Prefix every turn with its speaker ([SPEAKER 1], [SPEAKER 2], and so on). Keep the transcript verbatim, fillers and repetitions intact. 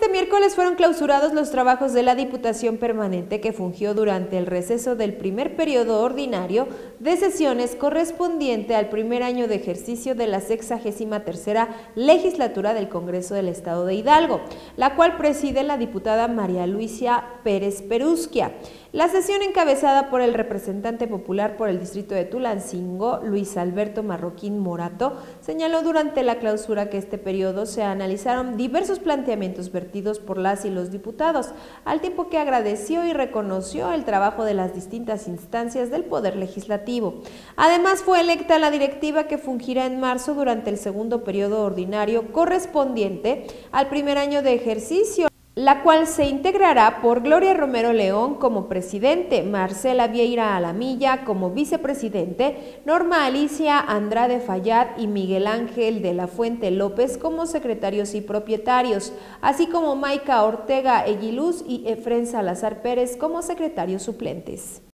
[SPEAKER 1] Este miércoles fueron clausurados los trabajos de la Diputación Permanente que fungió durante el receso del primer periodo ordinario de sesiones correspondiente al primer año de ejercicio de la sexagésima tercera legislatura del Congreso del Estado de Hidalgo, la cual preside la diputada María Luisa Pérez Perusquia. La sesión, encabezada por el representante popular por el distrito de Tulancingo, Luis Alberto Marroquín Morato, señaló durante la clausura que este periodo se analizaron diversos planteamientos vertidos por las y los diputados, al tiempo que agradeció y reconoció el trabajo de las distintas instancias del Poder Legislativo. Además, fue electa la directiva que fungirá en marzo durante el segundo periodo ordinario correspondiente al primer año de ejercicio, la cual se integrará por Gloria Romero León como presidente, Marcela Vieira Alamilla como vicepresidente, Norma Alicia Andrade Fayad y Miguel Ángel de la Fuente López como secretarios y propietarios, así como Maica Ortega Eguiluz y Efrén Salazar Pérez como secretarios suplentes.